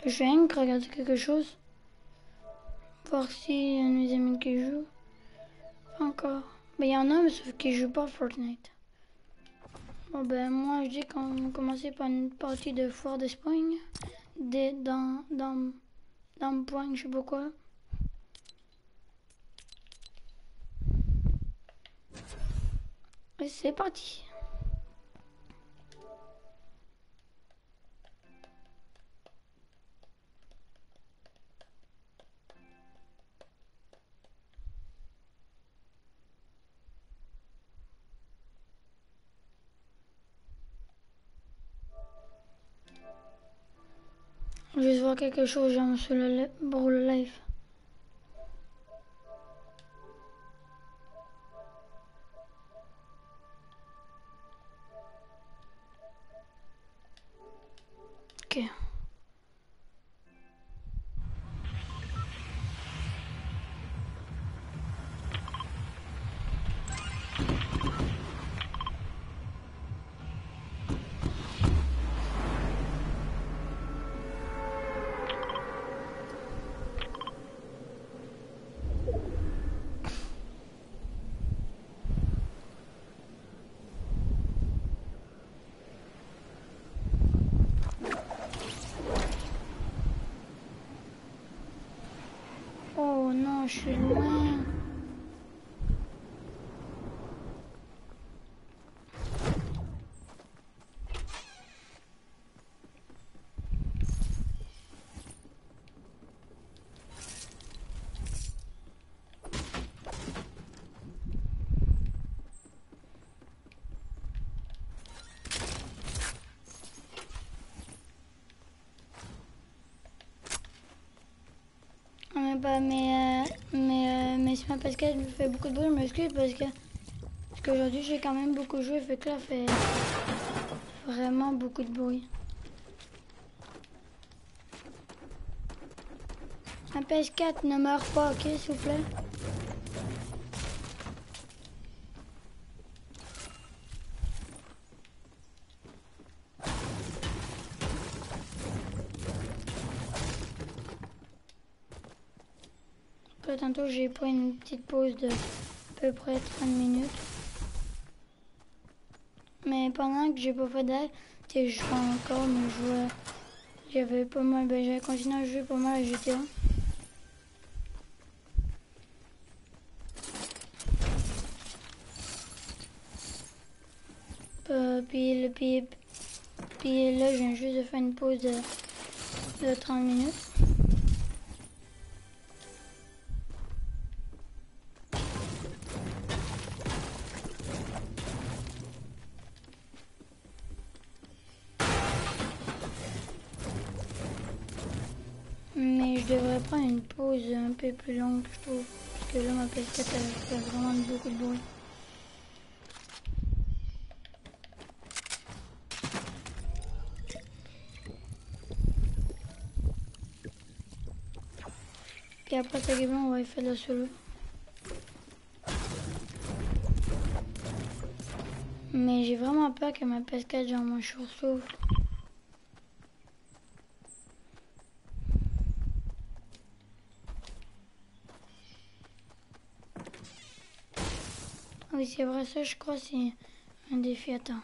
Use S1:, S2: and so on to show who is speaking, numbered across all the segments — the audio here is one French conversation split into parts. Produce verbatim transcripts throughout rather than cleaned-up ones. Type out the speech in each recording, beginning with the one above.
S1: Je viens de regarder quelque chose. Voir s'il y a un de mes amis qui joue. Pas encore. Ben, il y en a, mais sauf qu'ils jouent pas à Fortnite. Bon, ben, moi, je dis qu'on va commencer par une partie de foire d'Espagne. Des, dans, dans, dans le point, je sais pas quoi. Et c'est parti. Je vais voir quelque chose genre, sur le, pour le live. Ok. Oh non, je suis loin. Mais, bah, mais, euh, mais, euh, mais si ma casquette fait beaucoup de bruit, je m'excuse parce que parce qu'aujourd'hui j'ai quand même beaucoup joué, fait que là fait vraiment beaucoup de bruit. Ma P S quatre ne meurt pas, ok, s'il vous plaît. Après, tantôt j'ai pris une petite pause de à peu près trente minutes. Mais pendant que j'ai pas fait d'air, je jouais encore, mais je jouais. J'avais pas mal, ben j'avais continué à jouer pas mal à G T A. Euh, puis, puis, puis là, je viens juste de faire une pause de, de trente minutes. Mais je devrais prendre une pause un peu plus longue, je trouve. Parce que là, ma P S quatre, elle fait vraiment beaucoup de bruit. Puis après, ça gueule, on va y faire de la solo. Mais j'ai vraiment peur que ma P S quatre, genre, mon jour s'ouvre. Ah oui, c'est vrai, ça, je crois, c'est un défi. Attends.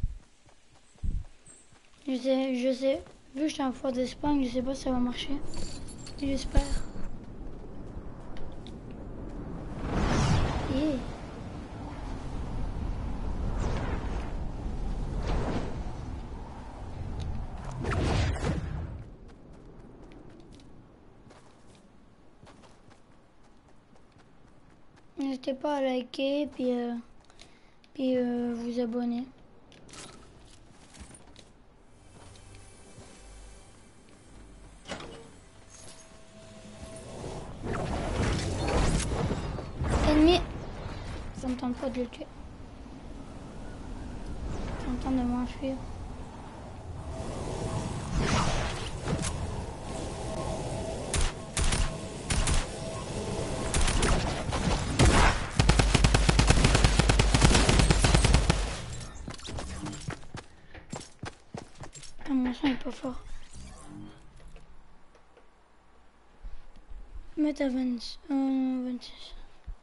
S1: Je sais, je sais, vu que je suis en foire d'Espagne, je sais pas si ça va marcher. J'espère. Yeah. N'hésitez pas à liker, puis, euh, puis euh, vous abonner. Ennemi. Ça me tente pas de le tuer. Ça me tente de m'enfuir. Ah, mon son est pas fort. Mettre à vingt, euh, vingt-six.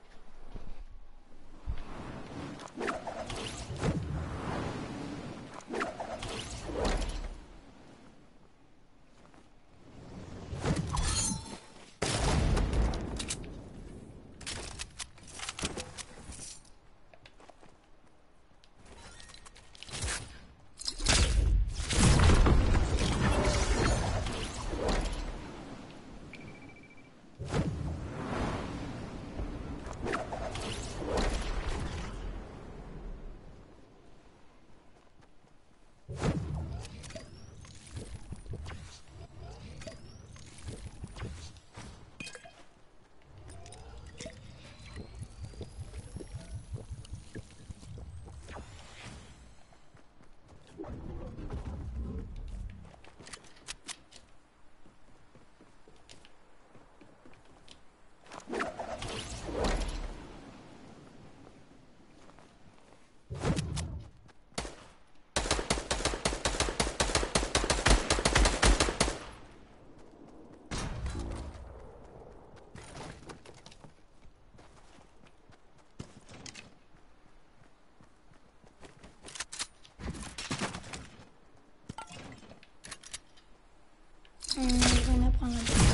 S1: Hum, je vais en prendre un peu.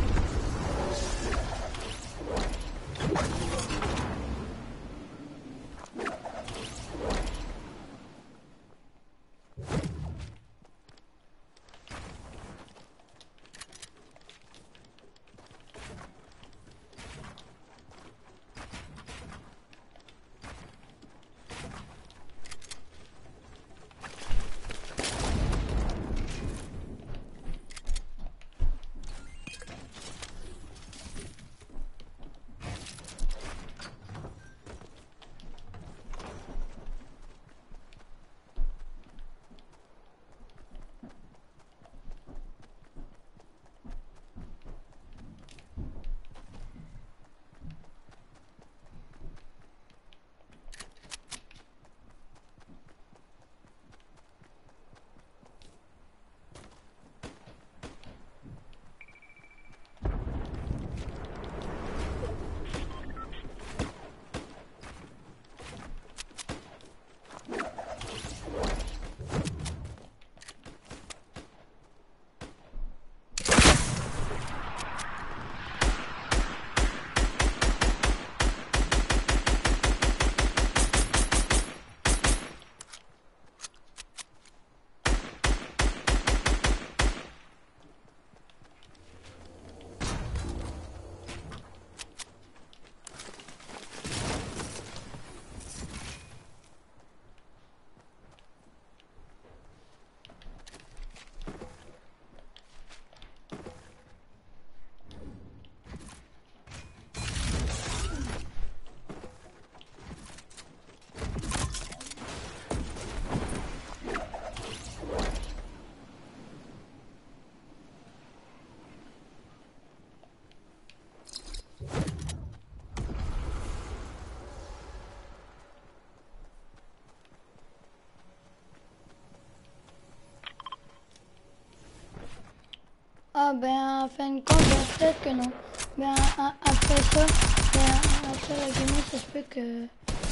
S1: Ah ben, en fin de compte, ben, peut-être que non. Ben, a- après ça, ben, après la game, ça se peut que,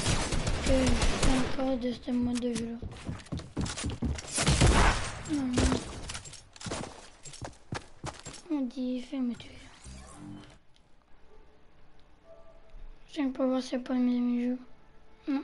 S1: que je fais encore de ce mode de jeu-là. Non, non. On dit fermeture. J'aime pas voir c'est pas mes amis jeux. Non.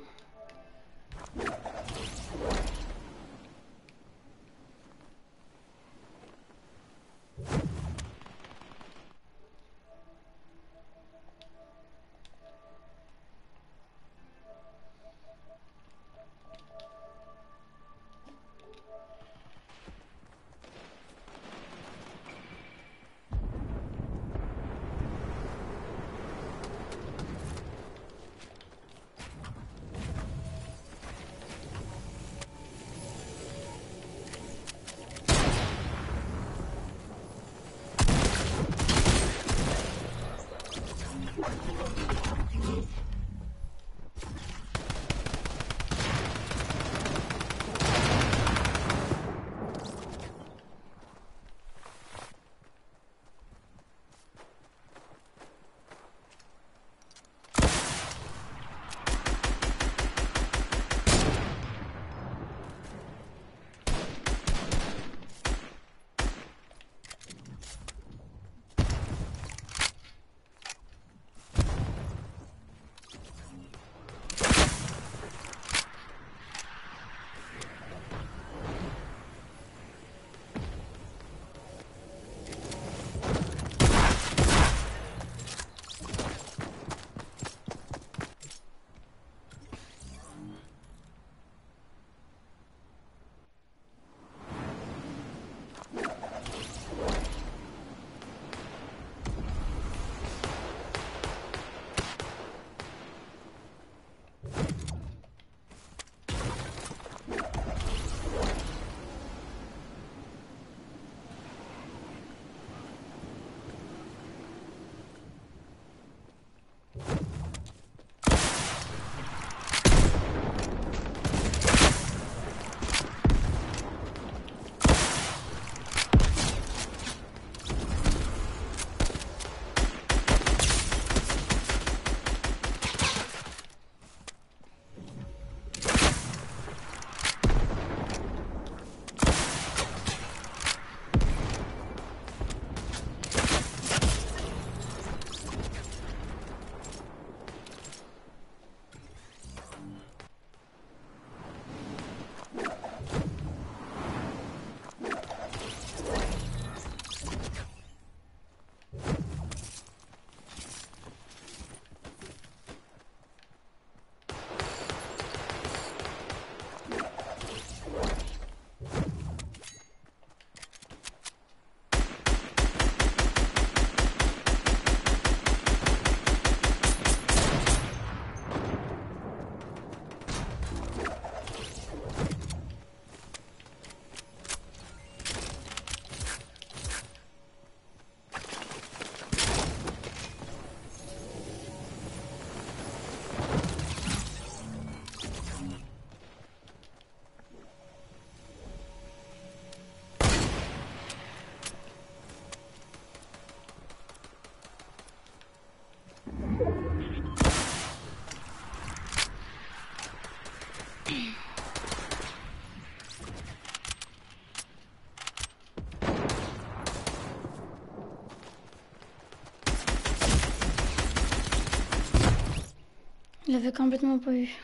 S1: Il avait complètement pas eu.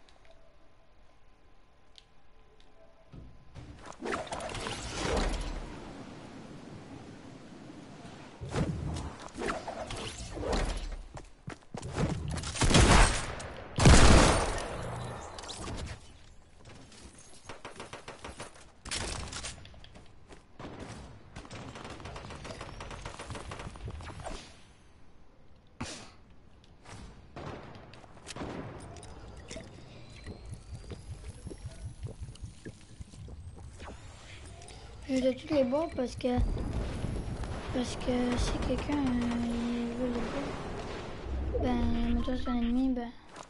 S1: Je dois toutes les boire parce que parce que si quelqu'un euh, il veut les boire, ben mettons c'est un ennemi, ben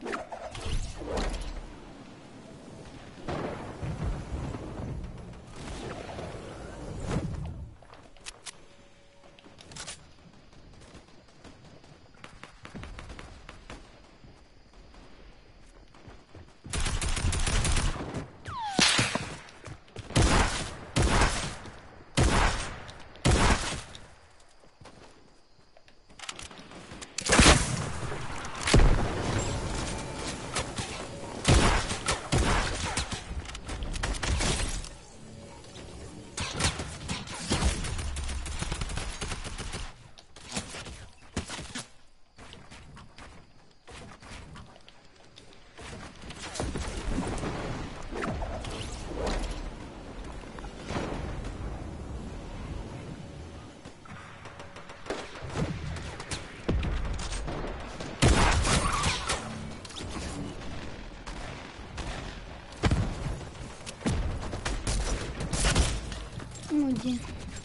S1: maudit.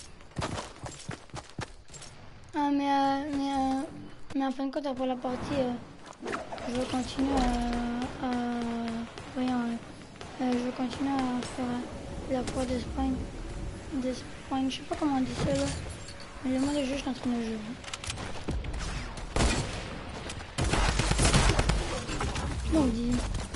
S1: Ah mais euh, mais euh, mais en fin de compte après la partie, euh, je vais continuer à, à voyons, euh, euh, je vais continuer à faire la croix d'Espagne, d'Espagne, je sais pas comment on dit ça là, mais le mot de jeu je suis en train de jouer. Maudit.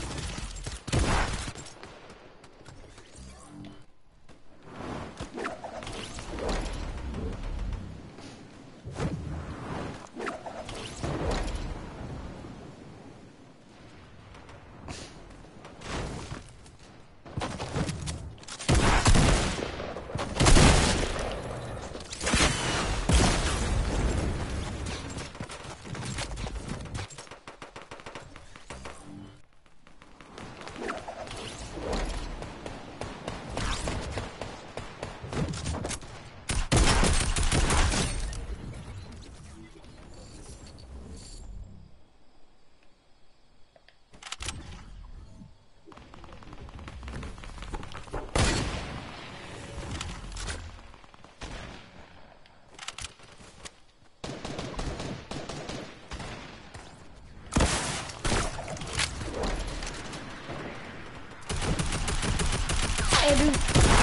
S1: Et bleu.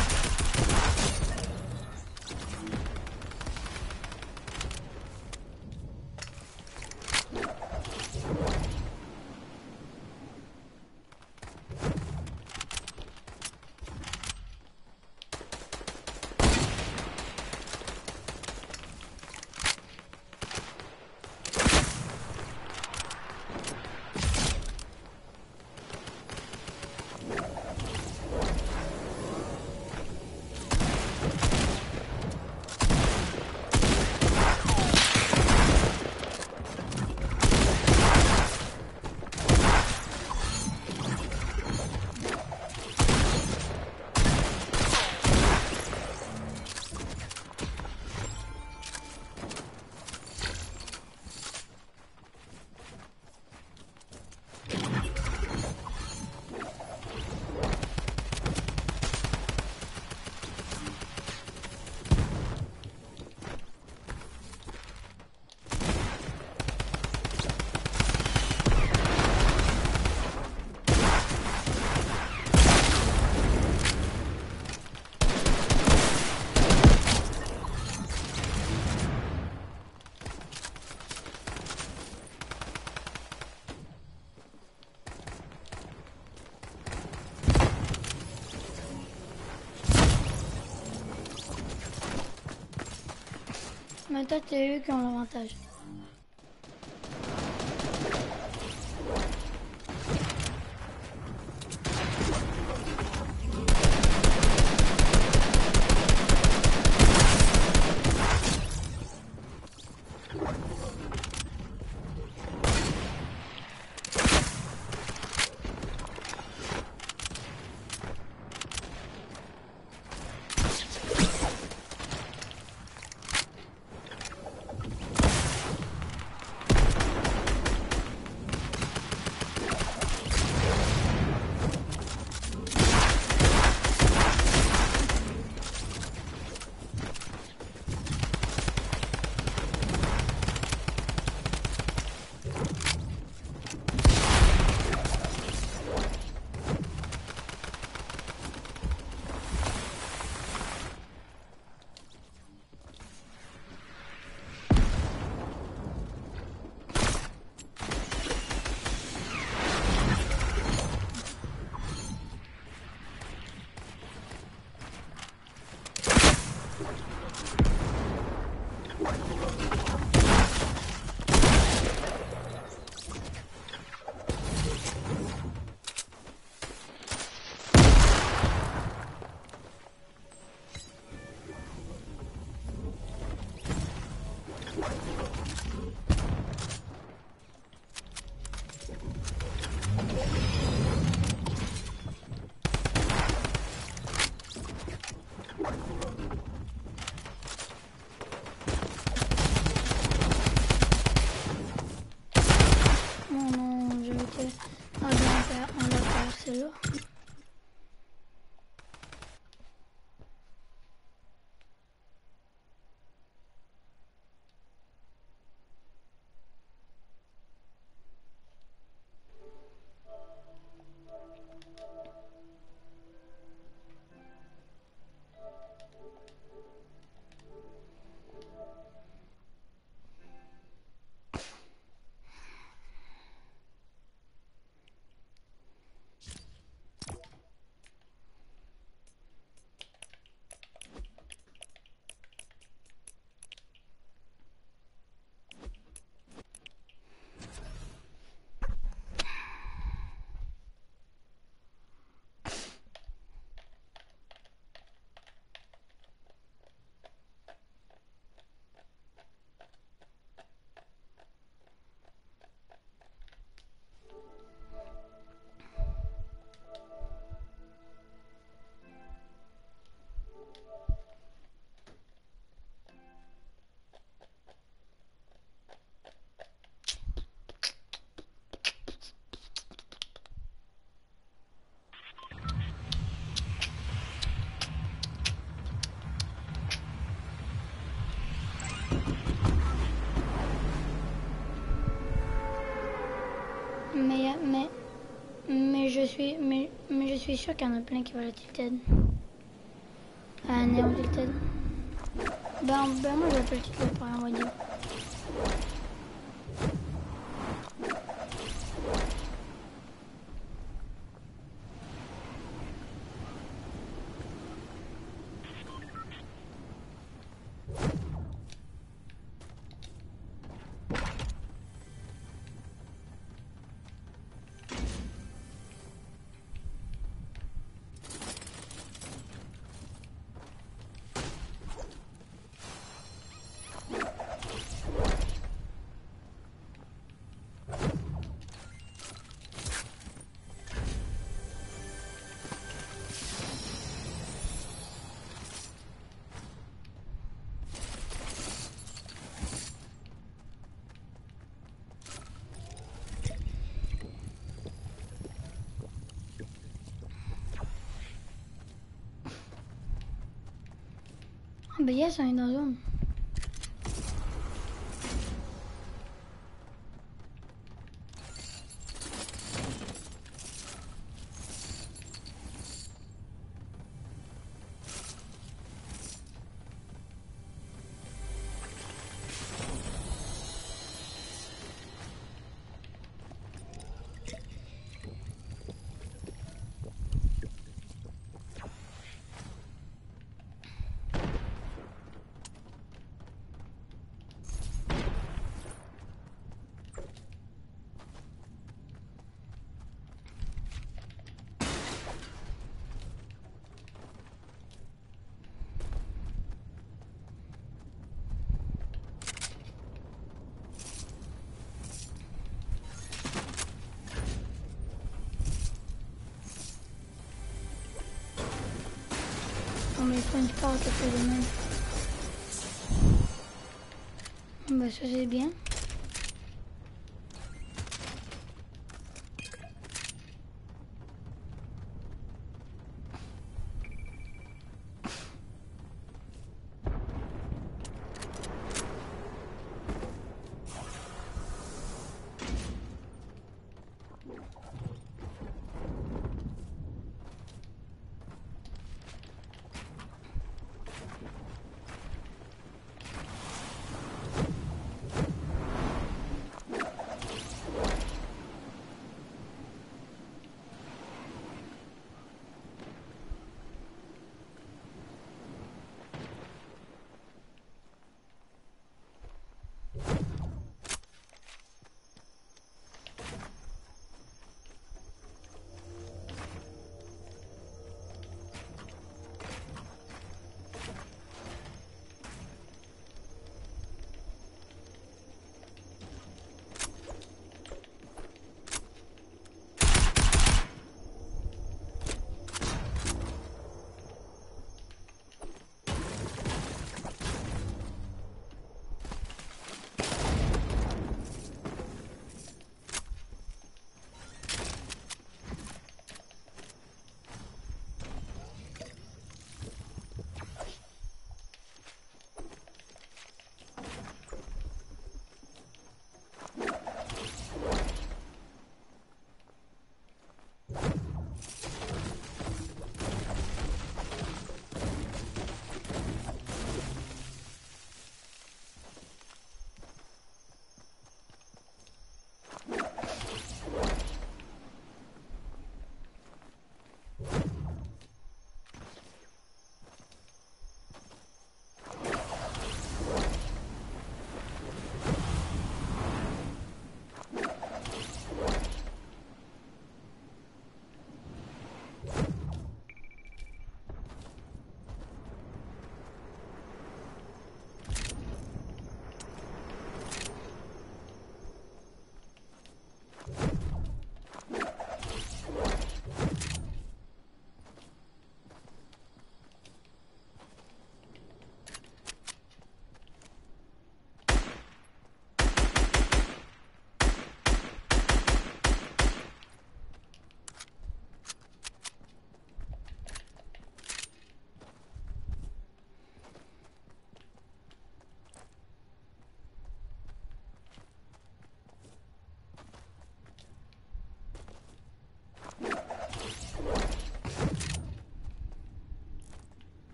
S1: Maintenant, c'est eux qui ont l'avantage. Mais, mais, mais je suis, mais, mais je suis sûr qu'il y en a plein qui veulent la tilted. Ah, néo tilted. Ben, ben moi je vais pas le tilted pour rien, on va dire. Ah ben yes, on est dans la zone. On met pas une part qui fait le même. Bah ça c'est bien.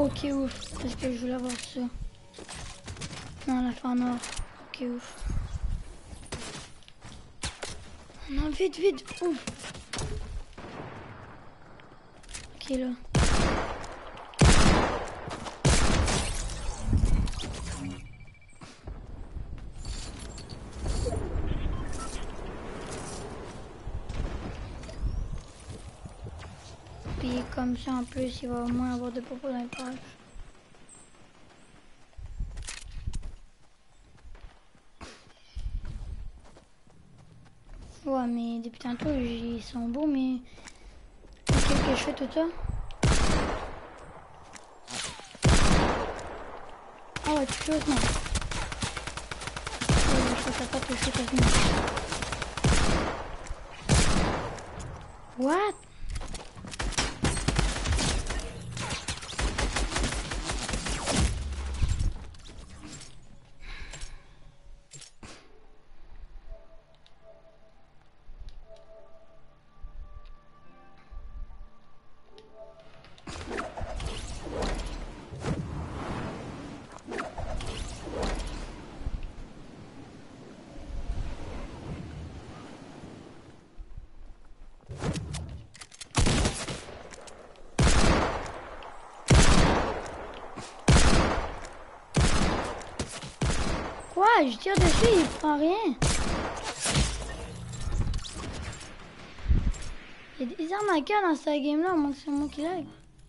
S1: Ok, ouf. Parce que je voulais avoir ça. Non, la fin en or. Ok, ouf. Non, vite, vite. Ouf. Ok, là. Puis comme ça, en plus, il va au moins avoir de propos dans les pages. Ouais, mais depuis tantôt, ils sont beaux, mais... Ok, ok, je fais tout ça. Ah ouais, tu choses, non. Je crois pas que je fais ça. What? Quoi? Je tire dessus, il prend rien. Il y a des armes à cœur dans cette game-là, à moins que c'est moi qui l'aille.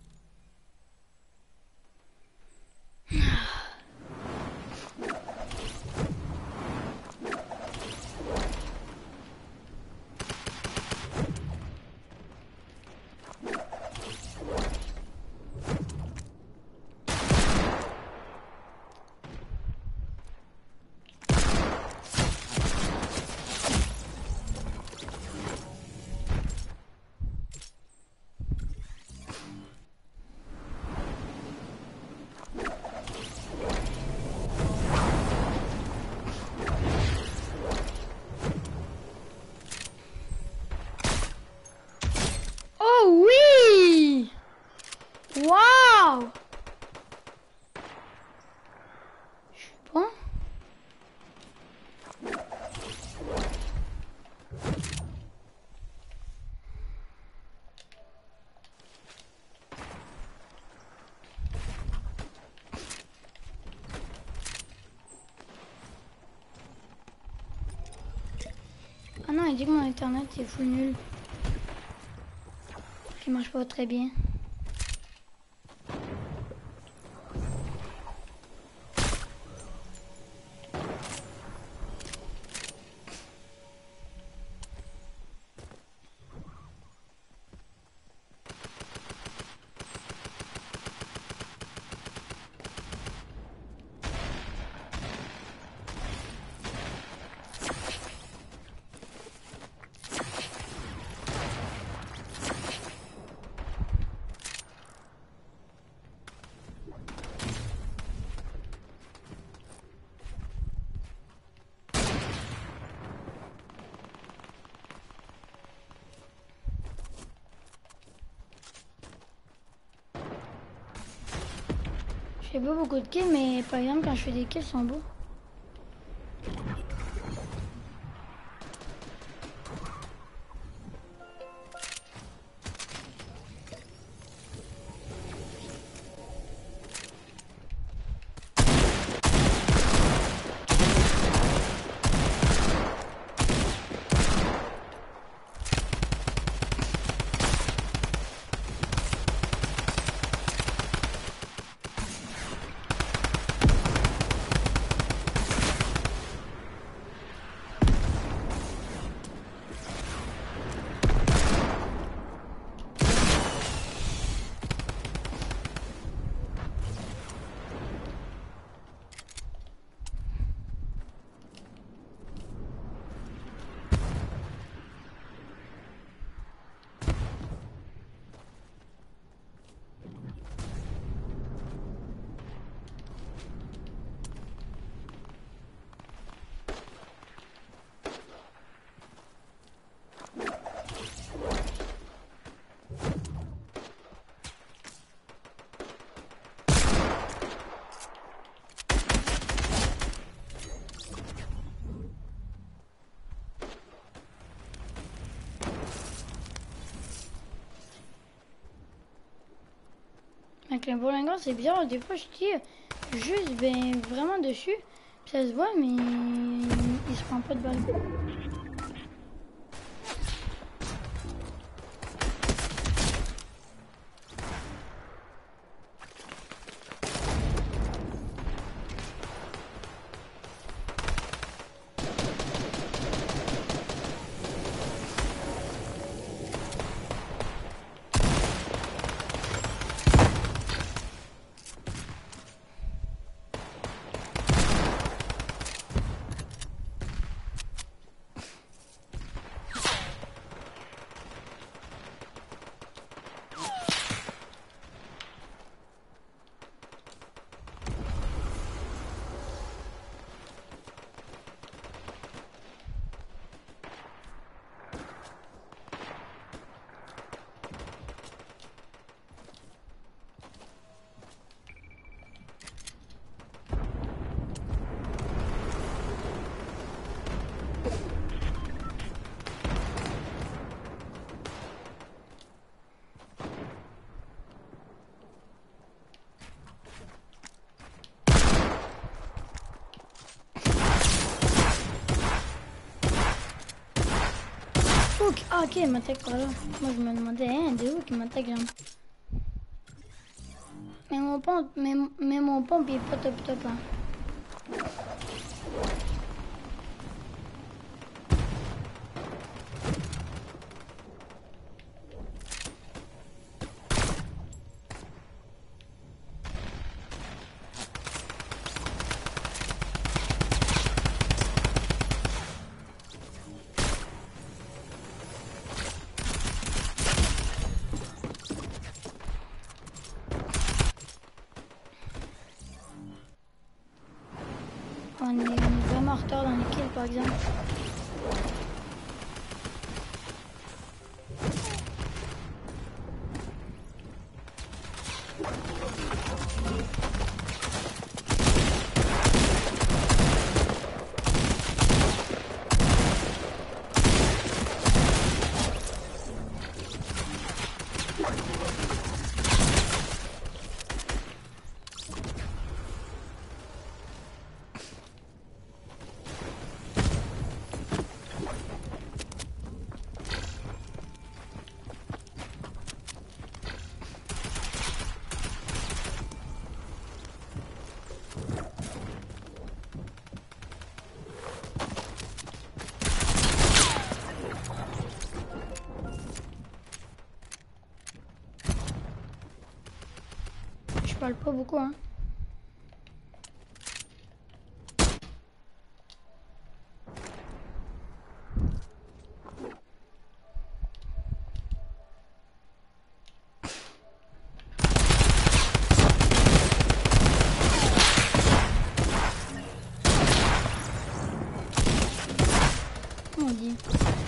S1: Oh oui! Wow! Je suis bon. Ah non, il dit que mon internet est full nul. Qui marche pas très bien. Je fais pas beaucoup de kills, mais par exemple, quand je fais des kills, ils sont beaux. Avec les bourlingas, c'est bizarre. Des fois, je tire juste ben, vraiment dessus. Puis ça se voit, mais il se prend pas de balle. Ah ok, il m'attaque par là. Moi je me demandais, hein, de où qu'il m'attaque là. Mais mon pompe, mais, mais mon pompe il est pas top top hein. On est vraiment en retard dans les kills par exemple. Je parle pas beaucoup hein. Comment on dit?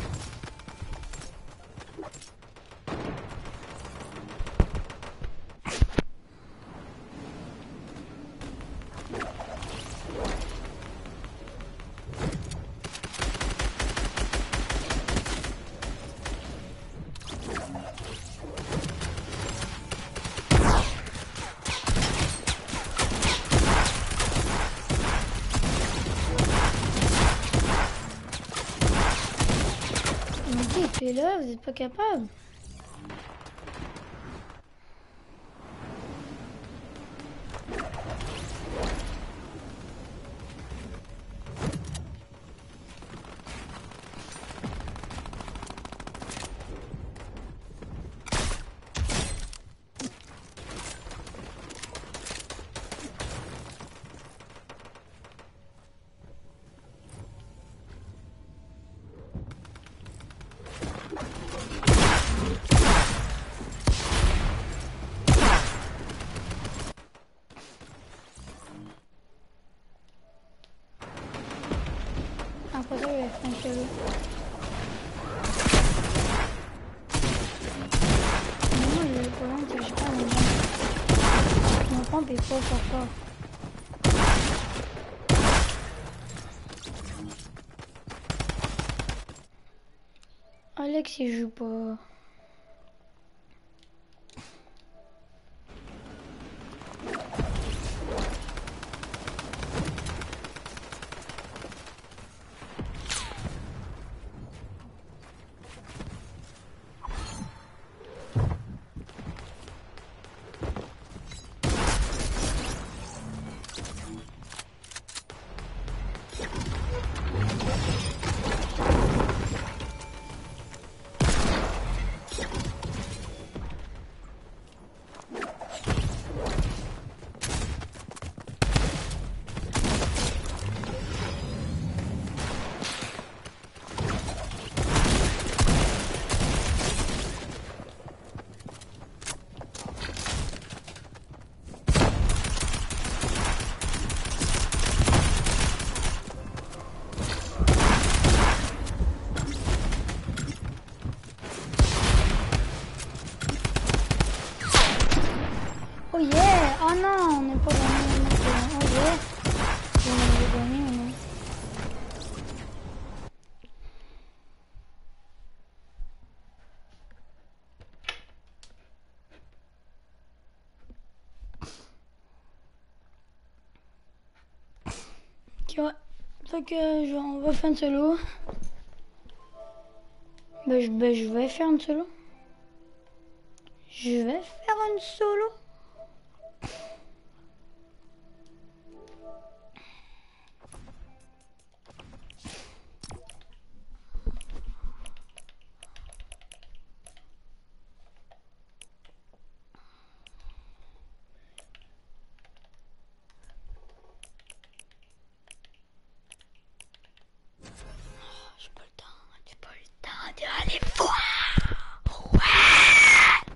S1: Tu es là, vous n'êtes pas capable. Après ça, je vais faire un solo. Moi, le problème, c'est que j'ai pas mon pompe. Mon pompe est pas fort fort. Alex, il joue pas. Oh yeah! Oh non, on n'est pas gagné. Oh yeah! On est gagné, mais non. Ok, ouais. Fait que je, on va faire un solo. Ben je, ben, je vais faire un solo. Je vais faire un solo. J'ai pas le temps, j'ai pas le temps d'aller voir. Ouais.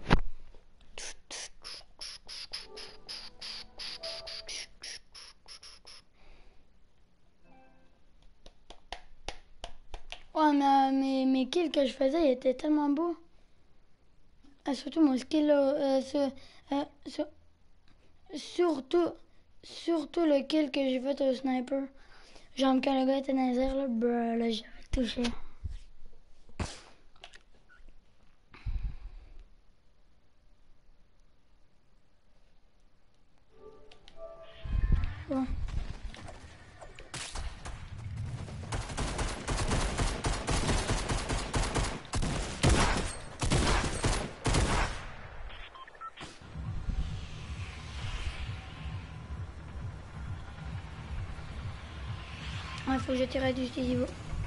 S1: Ouais, mais mes, mes kills que je faisais, ils étaient tellement beaux. Ah, surtout mon skill, euh, ce, euh, sur- surtout, surtout le kill que j'ai fait au sniper. Genre quand le gars était dans les airs, là, brr, là, j'avais touché. Bon. Il faut que je tire du studio.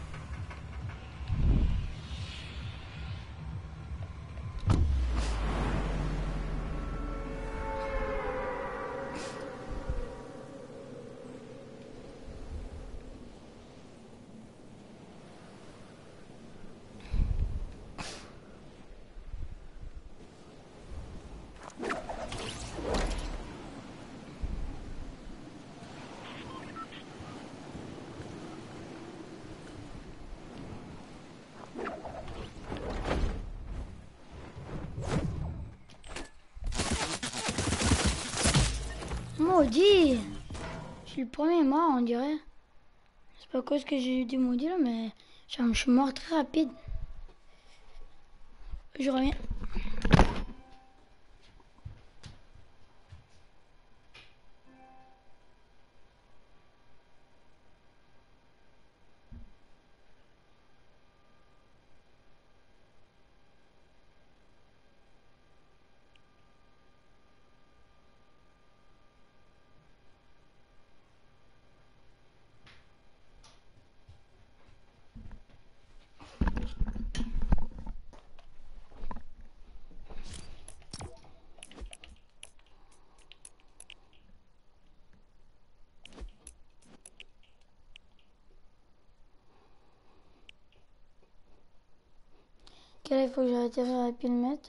S1: Maudit! Je suis le premier mort, on dirait. C'est pas à cause que j'ai eu du maudit là, mais genre, je suis mort très rapide. Je reviens. Ok, là, il faut que j'arrête à pile mettre.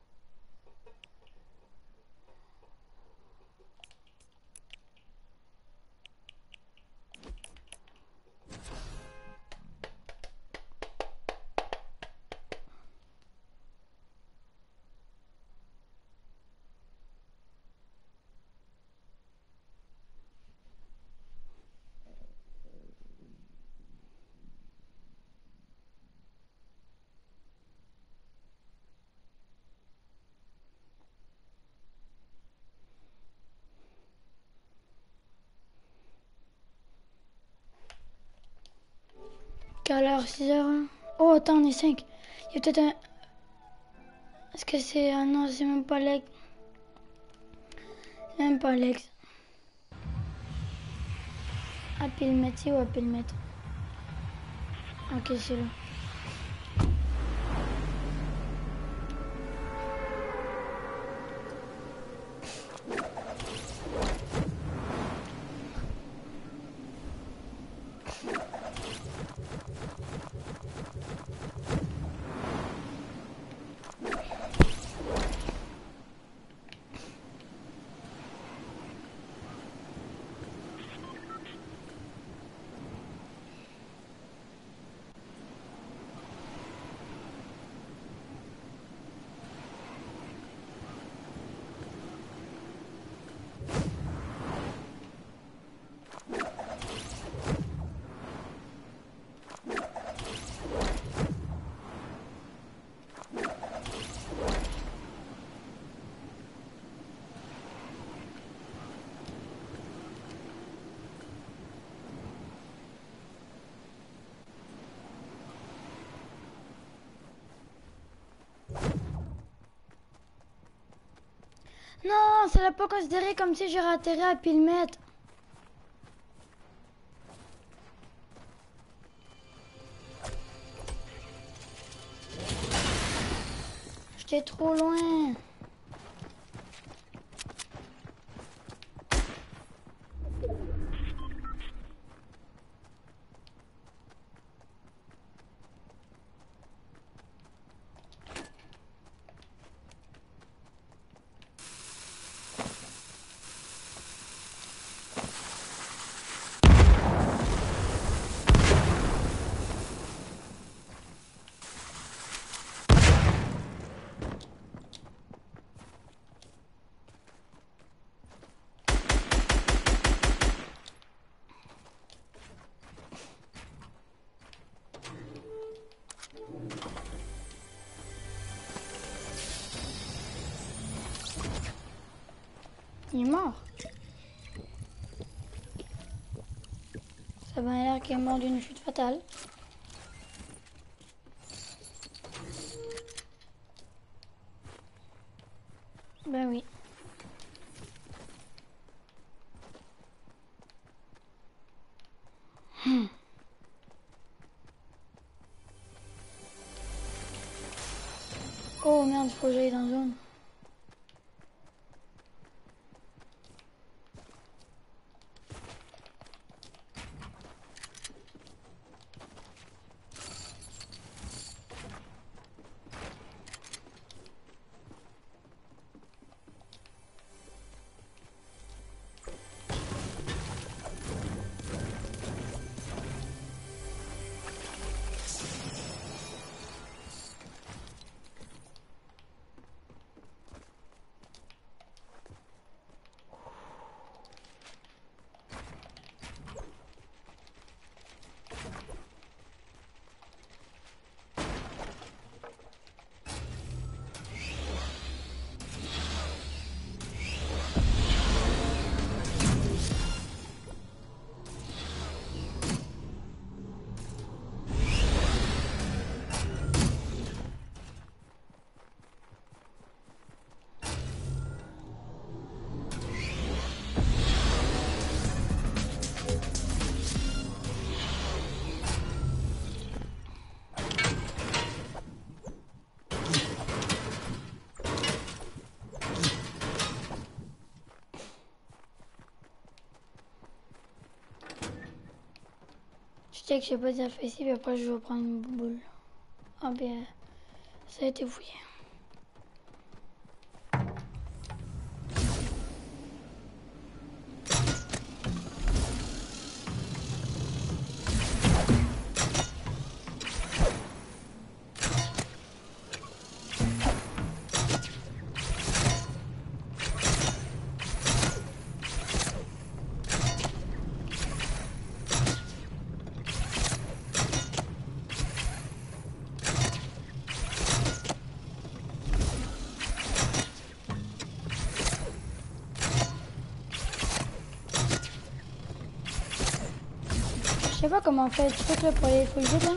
S1: Quelle heure? six heures? Hein? Oh, attends, on est cinq. Il y a peut-être un... Est-ce que c'est... Ah non, c'est même pas Lex. C'est même pas Lex. À pile mettre, c'est où à pile mettre? Ok, c'est là. Non, ça l'a pas considéré comme si j'aurais atterri à pile mètre. J'étais trop loin. Il est mort. Ça va l'air qu'il est mort d'une chute fatale. Ben oui. Hmm. Oh merde, faut que j'aille dans la zone. Je sais que j'ai pas déjà fait ici, mais après je vais prendre une boule. Ah bien, ça a été fouillé. Je sais pas comment on fait le truc là pour aller fouiller là.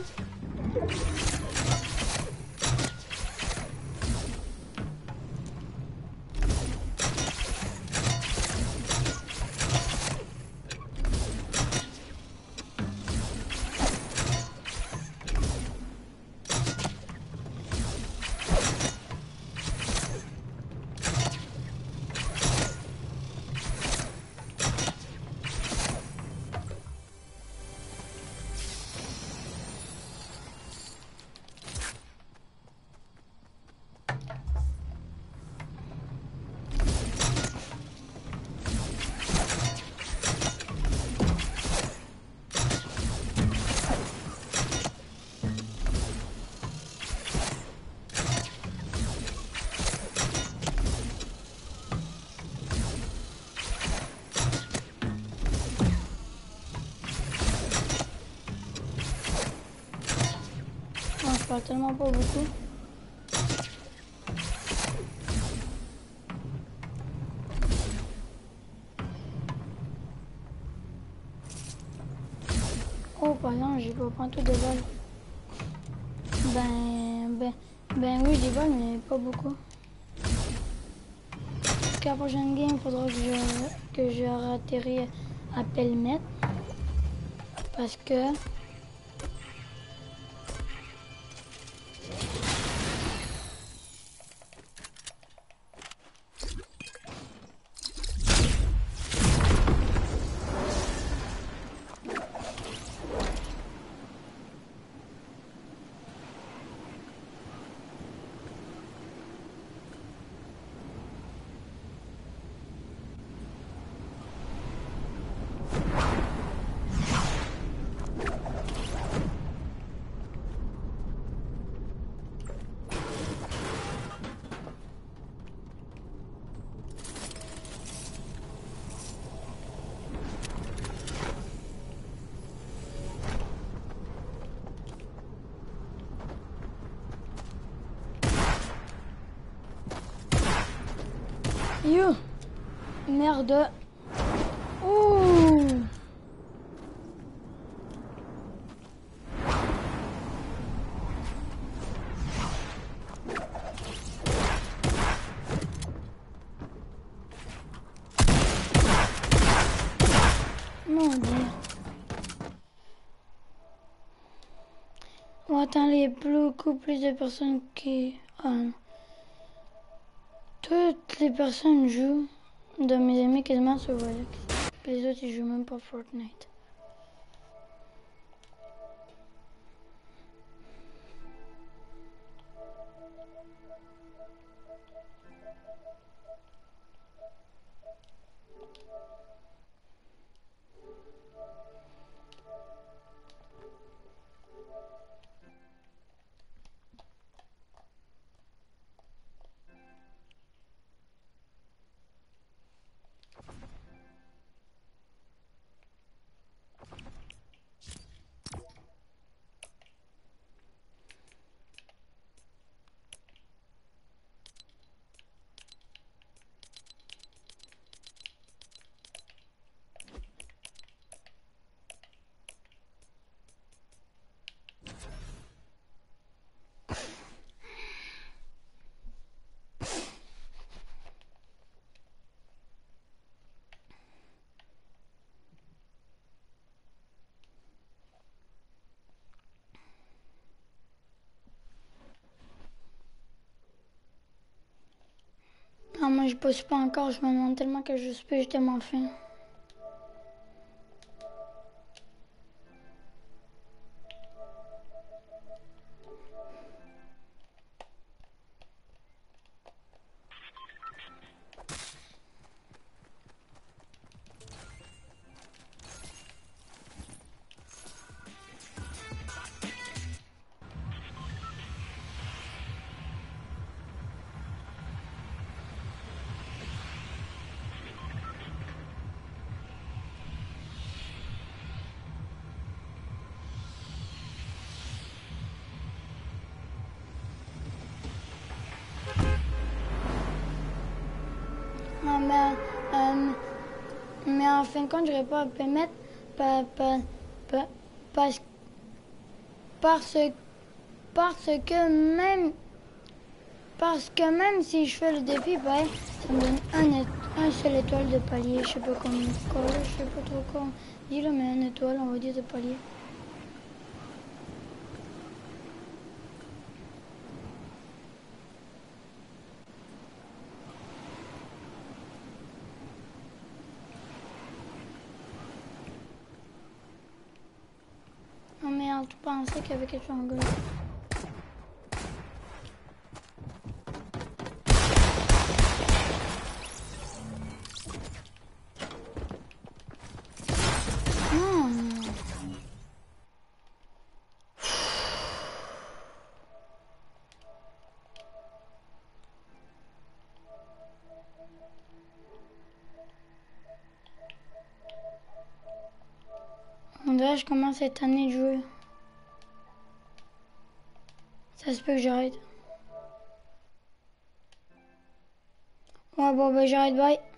S1: Je parle tellement pas beaucoup. Oh, par exemple, j'ai pas prendre tout de balles. Ben, ben, ben oui, des balles, mais pas beaucoup. qu'à la prochaine game, il faudra que je, que je ratterris à Pelmet. Parce que... You merde. Ouh. Mon Dieu. On attend les beaucoup plus de personnes qui... Ah non. Toutes les personnes jouent de mes amis quasiment sur Roblox. Les autres ils jouent même pas Fortnite. Non, moi je bosse pas encore, je me demande tellement que je peux, j'ai tellement faim. Non, mais, euh, mais en fin de compte, je n'aurais pas pu mettre pa, pa, pa, parce, parce, parce que même parce que même si je fais le défi, bah, ça me donne un, un seul étoile de palier. Je sais pas comment quoi, je sais pas trop comment dire là, mais un étoile, on va dire de palier. Oh merde, je pensais qu'il y avait quelque chose en gros. On dirait que je commence cette année de jouer. Ça se peut que j'arrête. Ouais, bon, bah j'arrête, bye.